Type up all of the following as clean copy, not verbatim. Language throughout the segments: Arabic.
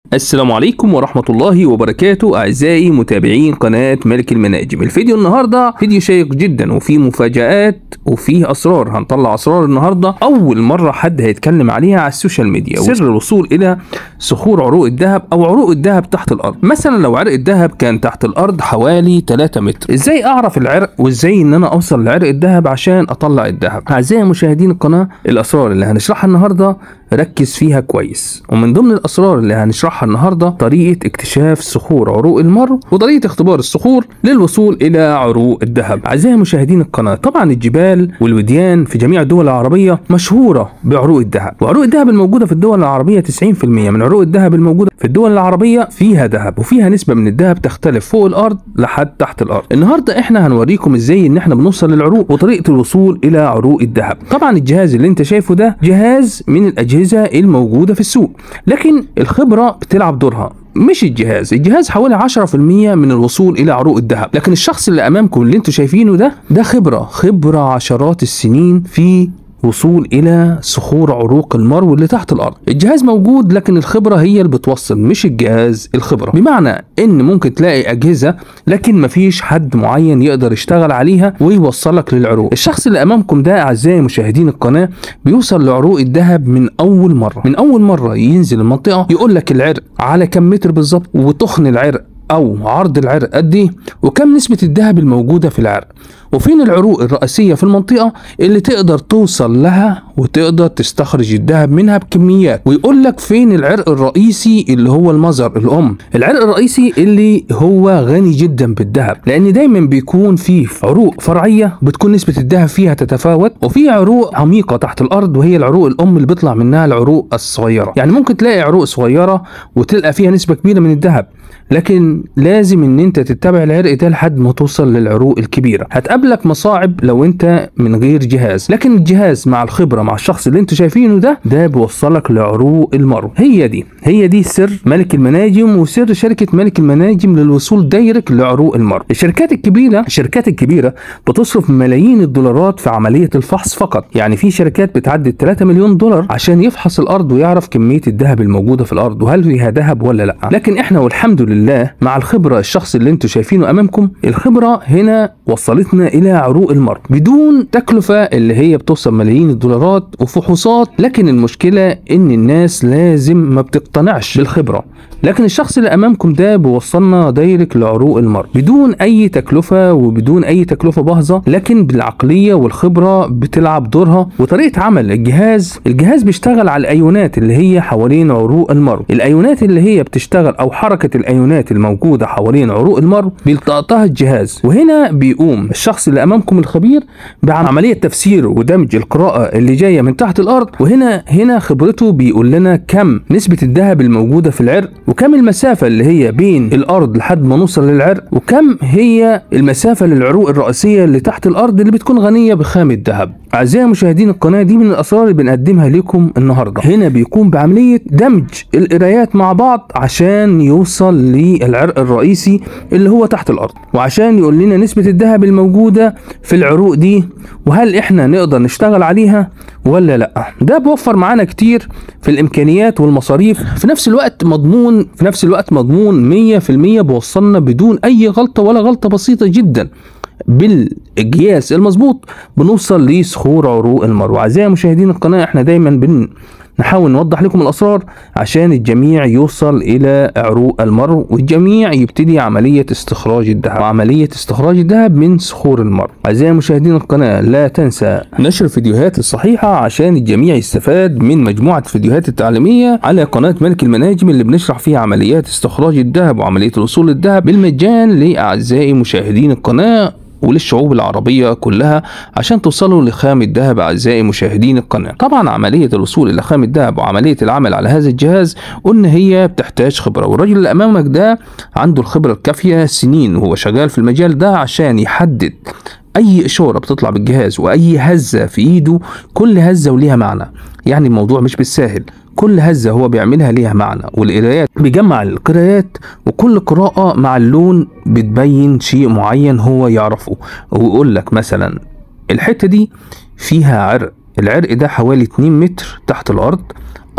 السلام عليكم ورحمة الله وبركاته أعزائي متابعين قناة ملك المناجم. الفيديو النهاردة فيديو شيق جدا وفيه مفاجآت وفيه أسرار. هنطلع أسرار النهاردة أول مرة حد هيتكلم عليها على السوشيال ميديا، سر الوصول إلى صخور عروق الذهب أو عروق الذهب تحت الأرض. مثلا لو عرق الذهب كان تحت الأرض حوالي 3 متر، إزاي أعرف العرق وإزاي إن أنا أوصل لعرق الذهب عشان أطلع الذهب؟ أعزائي مشاهدين القناة، الأسرار اللي هنشرحها النهاردة ركز فيها كويس، ومن ضمن الأسرار اللي هنشرحها النهاردة طريقة اكتشاف صخور عروق المرو وطريقة اختبار الصخور للوصول إلى عروق الذهب. أعزائي مشاهدين القناة، طبعا الجبال والوديان في جميع الدول العربية مشهورة بعروق الذهب، وعروق الذهب الموجودة في الدول العربية 90% من عروق الذهب الموجودة في الدول العربية فيها ذهب، وفيها نسبة من الذهب تختلف فوق الأرض لحد تحت الأرض. النهاردة احنا هنوريكم ازاي ان احنا بنوصل للعروق وطريقة الوصول إلى عروق الذهب. طبعا الجهاز اللي انت شايفه ده جهاز من الأجهزة الموجودة في السوق، لكن الخبرة بتلعب دورها مش الجهاز حوالي 10% من الوصول الى عروق الذهب، لكن الشخص اللي امامكم اللي انتوا شايفينه ده خبرة عشرات السنين في وصول الى صخور عروق المرو اللي تحت الارض. الجهاز موجود لكن الخبرة هي اللي بتوصل، مش الجهاز الخبرة. بمعنى ان ممكن تلاقي اجهزة لكن مفيش حد معين يقدر يشتغل عليها ويوصلك للعروق. الشخص اللي امامكم ده اعزائي مشاهدين القناة بيوصل لعروق الذهب من اول مرة ينزل المنطقة، يقول لك العرق على كم متر بالظبط، وتخن العرق او عرض العرق قد ايه، وكم نسبة الذهب الموجودة في العرق، وفين العروق الرئيسية في المنطقة اللي تقدر توصل لها وتقدر تستخرج الذهب منها بكميات، ويقول لك فين العرق الرئيسي اللي هو المزر الأم، العرق الرئيسي اللي هو غني جدا بالذهب، لأن دايما بيكون فيه عروق فرعية بتكون نسبة الذهب فيها تتفاوت، وفي عروق عميقة تحت الأرض وهي العروق الأم اللي بيطلع منها العروق الصغيرة. يعني ممكن تلاقي عروق صغيرة وتلقى فيها نسبة كبيرة من الذهب، لكن لازم ان انت تتبع العرق ده لحد ما توصل للعروق الكبيرة. هتقابلك مصاعب لو انت من غير جهاز، لكن الجهاز مع الخبرة مع الشخص اللي انتوا شايفينه ده بيوصلك لعروق المرو. هي دي سر ملك المناجم وسر شركة ملك المناجم للوصول دايركت لعروق المرو. الشركات الكبيرة بتصرف ملايين الدولارات في عملية الفحص فقط، يعني في شركات بتعدي 3 مليون دولار عشان يفحص الارض ويعرف كمية الذهب الموجودة في الارض وهل فيها ذهب ولا لا. لكن احنا والحمد لله مع الخبرة، الشخص اللي انتوا شايفينه امامكم الخبرة هنا وصلتنا الى عروق المرو بدون تكلفة اللي هي بتوصل ملايين الدولارات وفحوصات. لكن المشكلة ان الناس لازم ما بتقتنعش بالخبرة، لكن الشخص اللي امامكم ده بيوصلنا دايركت لعروق المرو بدون اي تكلفة وبدون اي تكلفة باهظة، لكن بالعقلية والخبرة بتلعب دورها. وطريقة عمل الجهاز بيشتغل على الايونات اللي هي حوالين عروق المرو، الايونات اللي هي بتشتغل او حركة الايونات الموجودة حوالين عروق المرو بيلتقطها الجهاز، وهنا بيقوم الشخص اللي امامكم الخبير بعملية تفسير ودمج القراءة اللي جاية من تحت الارض، وهنا خبرته بيقول لنا كم نسبة الذهب الموجودة في العرق، وكم المسافة اللي هي بين الارض لحد ما نوصل للعرق، وكم هي المسافة للعروق الرئيسية اللي تحت الارض اللي بتكون غنية بخام الذهب. اعزائي مشاهدين القناة، دي من الاسرار اللي بنقدمها لكم النهاردة. هنا بيكون بعملية دمج القرايات مع بعض عشان يوصل للعرق الرئيسي اللي هو تحت الارض، وعشان يقول لنا نسبة الذهب الموجودة في العروق دي وهل احنا نقدر نشتغل عليها ولا لا. ده بيوفر معانا كتير في الامكانيات والمصاريف، في نفس الوقت مضمون 100% بوصلنا بدون اي غلطة ولا غلطة بسيطة جدا. بالقياس المظبوط بنوصل لصخور عروق المرو. اعزائي مشاهدين القناة، احنا دايما نحاول نوضح لكم الاسرار عشان الجميع يوصل الى عروق المرو، والجميع يبتدي عملية استخراج الذهب وعملية استخراج الذهب من صخور المرو. اعزائي مشاهدين القناة، لا تنسى نشر الفيديوهات الصحيحة عشان الجميع يستفاد من مجموعة الفيديوهات التعليمية على قناة ملك المناجم اللي بنشرح فيها عمليات استخراج الذهب وعملية الوصول للذهب بالمجان لاعزائي مشاهدين القناة وللشعوب العربية كلها عشان توصلوا لخام الذهب. أعزائي مشاهدين القناة، طبعا عملية الوصول إلى خام الذهب وعملية العمل على هذا الجهاز قلنا هي بتحتاج خبرة، والراجل اللي أمامك ده عنده الخبرة الكافية، سنين وهو شغال في المجال ده عشان يحدد أي إشارة بتطلع بالجهاز وأي هزة في إيده، كل هزة وليها معنى. يعني الموضوع مش بالساهل، كل هزة هو بيعملها ليها معنى، والقرايات بيجمع القرايات وكل قراءة مع اللون بتبين شيء معين هو يعرفه، ويقول لك مثلا الحتة دي فيها عرق، العرق ده حوالي 2 متر تحت الأرض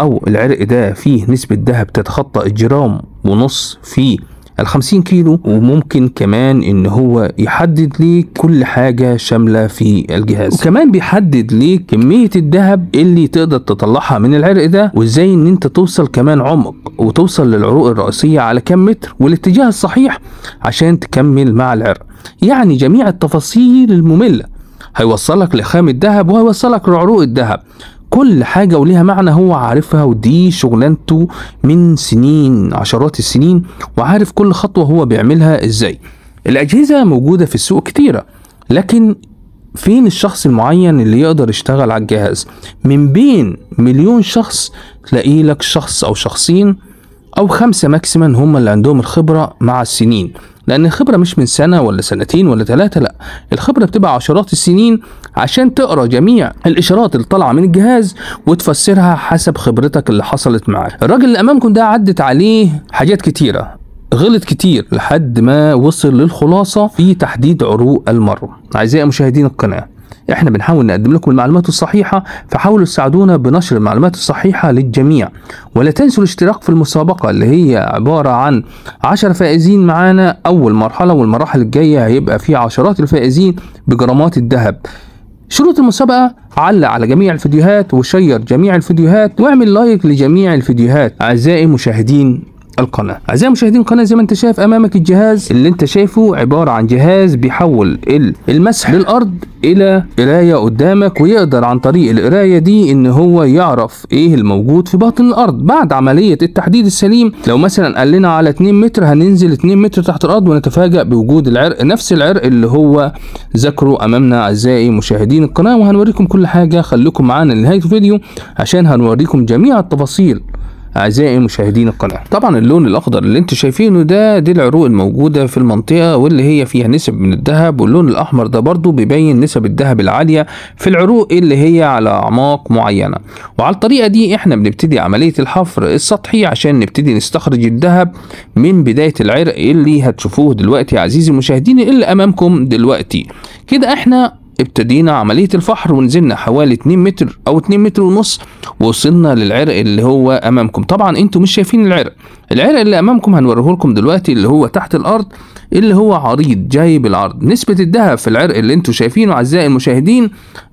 او العرق ده فيه نسبة دهب تتخطى الجرام ونص في ال50 كيلو، وممكن كمان ان هو يحدد ليك كل حاجة شاملة في الجهاز، وكمان بيحدد ليك كمية الذهب اللي تقدر تطلعها من العرق ده، وازاي ان انت توصل كمان عمق وتوصل للعروق الرئيسية على كام متر والاتجاه الصحيح عشان تكمل مع العرق. يعني جميع التفاصيل المملة هيوصلك لخام الذهب وهيوصلك لعروق الذهب، كل حاجة وليها معنى هو عارفها، ودي شغلانته من سنين، عشرات السنين، وعارف كل خطوة هو بيعملها ازاي. الأجهزة موجودة في السوق كتيرة، لكن فين الشخص المعين اللي يقدر يشتغل على الجهاز؟ من بين مليون شخص تلاقي لك شخص أو شخصين أو 5 ماكسيما هم اللي عندهم الخبرة مع السنين، لأن الخبرة مش من سنة ولا سنتين ولا 3، لا، الخبرة بتبقى عشرات السنين عشان تقرأ جميع الإشارات اللي طالعة من الجهاز وتفسرها حسب خبرتك اللي حصلت معاك. الراجل اللي أمامكم ده عدت عليه حاجات كتيرة، غلط كتير لحد ما وصل للخلاصة في تحديد عروق المرو. أعزائي مشاهدين القناة، احنا بنحاول نقدم لكم المعلومات الصحيحة، فحاولوا تساعدونا بنشر المعلومات الصحيحة للجميع، ولا تنسوا الاشتراك في المسابقة اللي هي عبارة عن 10 فائزين معانا أول مرحلة، والمراحل الجاية هيبقى فيه عشرات الفائزين بجرامات الذهب. شروط المسابقة: علق على جميع الفيديوهات وشير جميع الفيديوهات واعمل لايك لجميع الفيديوهات. أعزائي مشاهدين القناة، أعزائي مشاهدين القناة، زي ما انت شايف امامك الجهاز اللي انت شايفه عبارة عن جهاز بيحول المسح للارض الى قراية قدامك، ويقدر عن طريق القراية دي ان هو يعرف ايه الموجود في باطن الارض. بعد عملية التحديد السليم، لو مثلا قال لنا على 2 متر هننزل 2 متر تحت الارض ونتفاجأ بوجود العرق، نفس العرق اللي هو ذكره امامنا. أعزائي مشاهدين القناة، وهنوريكم كل حاجة، خليكم معانا لنهاية الفيديو عشان هنوريكم جميع التفاصيل. أعزائي مشاهدين القناة، طبعا اللون الأخضر اللي انتوا شايفينه ده دي العروق الموجودة في المنطقة واللي هي فيها نسب من الذهب، واللون الأحمر ده برضو بيبين نسب الذهب العالية في العروق اللي هي على أعماق معينة. وعلى الطريقة دي احنا بنبتدي عملية الحفر السطحي عشان نبتدي نستخرج الذهب من بداية العرق اللي هتشوفوه دلوقتي يا عزيزي المشاهدين اللي أمامكم دلوقتي. كده احنا ابتدينا عملية الفحر ونزلنا حوالي 2 متر او 2 متر ونص، ووصلنا للعرق اللي هو امامكم. طبعا انتوا مش شايفين العرق اللي امامكم هنوريه لكم دلوقتي، اللي هو تحت الارض، اللي هو عريض جاي بالعرض. نسبة الذهب في العرق اللي انتوا شايفينه اعزائي المشاهدين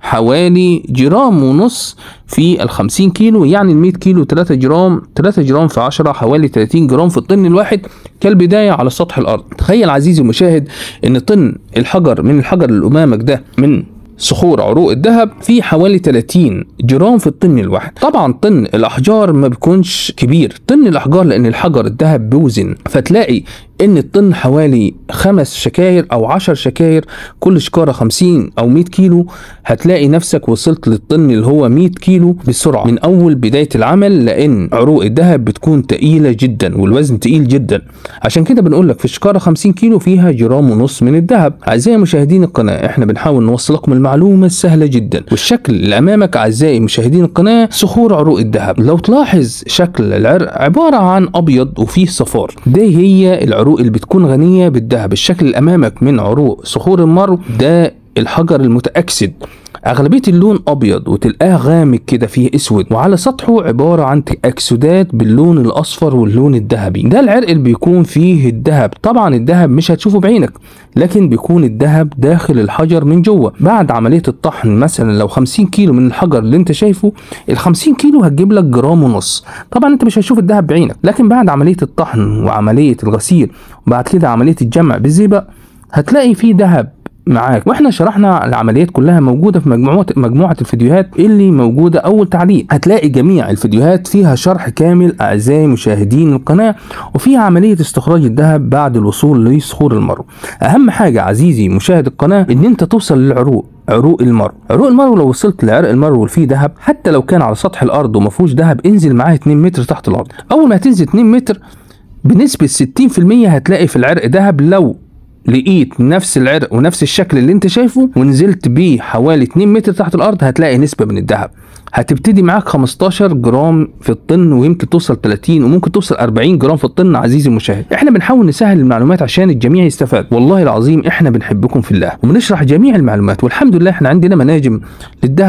حوالي جرام ونص في ال50 كيلو، يعني ال100 كيلو 3 جرام في 10 حوالي 30 جرام في الطن الواحد كالبداية على سطح الارض. تخيل عزيزي المشاهد ان طن الحجر من الحجر اللي امامك ده من صخور عروق الذهب في حوالي 30 جرام في الطن الواحد. طبعا طن الاحجار ما بيكونش كبير، طن الاحجار لان الحجر الذهب بيوزن، فتلاقي ان الطن حوالي 5 شكاير او 10 شكاير، كل شكارة 50 او 100 كيلو، هتلاقي نفسك وصلت للطن اللي هو 100 كيلو بسرعة من اول بداية العمل، لان عروق الذهب بتكون تقيلة جدا والوزن تقيل جدا. عشان كده بنقول لك في الشكارة 50 كيلو فيها جرام ونص من الذهب. اعزائي مشاهدين القناة، احنا بنحاول نوصل لكم المعلومة السهلة جدا. والشكل اللي امامك اعزائي مشاهدين القناة صخور عروق الذهب، لو تلاحظ شكل العرق عبارة عن ابيض وفيه صفار، دي هي العروق اللي بتكون غنية بالذهب. الشكل اللي امامك من عروق صخور المرو ده الحجر المتأكسد، اغلبية اللون ابيض وتلقاه غامق كده فيه اسود، وعلى سطحه عبارة عن تأكسدات باللون الاصفر واللون الذهبي. ده العرق اللي بيكون فيه الذهب. طبعا الذهب مش هتشوفه بعينك، لكن بيكون الذهب داخل الحجر من جوه. بعد عملية الطحن مثلا لو 50 كيلو من الحجر اللي انت شايفه، ال50 كيلو هتجيب لك جرام ونص. طبعا انت مش هتشوف الذهب بعينك، لكن بعد عملية الطحن وعملية الغسيل وبعد كده عملية الجمع بالزئبق هتلاقي فيه ذهب معاك. واحنا شرحنا العمليات كلها موجودة في مجموعة الفيديوهات اللي موجودة اول تعليق. هتلاقي جميع الفيديوهات فيها شرح كامل اعزائي مشاهدين القناة، وفيها عملية استخراج الذهب بعد الوصول لصخور المرو. اهم حاجة عزيزي مشاهد القناة ان انت توصل للعروق، عروق المرو. عروق المرو لو وصلت لعرق المرو اللي فيه ذهب، حتى لو كان على سطح الارض وما فيهوش ذهب، انزل معاه 2 متر تحت الارض. اول ما هتنزل 2 متر بنسبة 60% هتلاقي في العرق ذهب. لو لقيت نفس العرق ونفس الشكل اللي انت شايفه ونزلت بيه حوالي 2 متر تحت الارض هتلاقي نسبة من الذهب. هتبتدي معاك 15 جرام في الطن، ويمكن توصل 30 وممكن توصل 40 جرام في الطن. عزيزي المشاهد، احنا بنحاول نسهل المعلومات عشان الجميع يستفاد. والله العظيم احنا بنحبكم في الله وبنشرح جميع المعلومات، والحمد لله احنا عندنا مناجم للذهب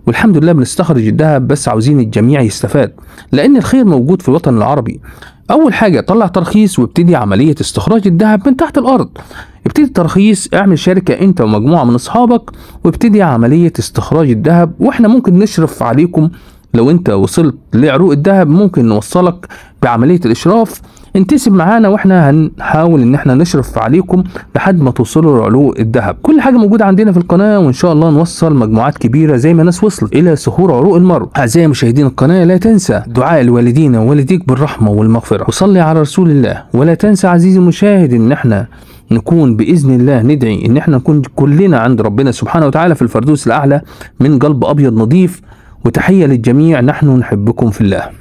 والحمد لله بنستخرج الذهب، بس عاوزين الجميع يستفاد لان الخير موجود في الوطن العربي. اول حاجه طلع ترخيص وابتدي عمليه استخراج الذهب من تحت الارض. ابتدي الترخيص، اعمل شركه انت ومجموعه من اصحابك وابتدي عمليه استخراج الذهب، واحنا ممكن نشرف عليكم. لو انت وصلت لعروق الذهب ممكن نوصلك بعمليه الاشراف، انتسب معانا واحنا هنحاول ان احنا نشرف عليكم لحد ما توصلوا لعروق الذهب. كل حاجه موجوده عندنا في القناه، وان شاء الله نوصل مجموعات كبيره زي ما ناس وصلت الى سهور عروق المرء. اعزائي مشاهدين القناه، لا تنسى دعاء لوالدينا ووالديك بالرحمه والمغفره، وصلي على رسول الله. ولا تنسى عزيزي المشاهد ان احنا نكون باذن الله ندعي ان احنا نكون كلنا عند ربنا سبحانه وتعالى في الفردوس الاعلى من قلب ابيض نظيف. وتحيه للجميع، نحن نحبكم في الله.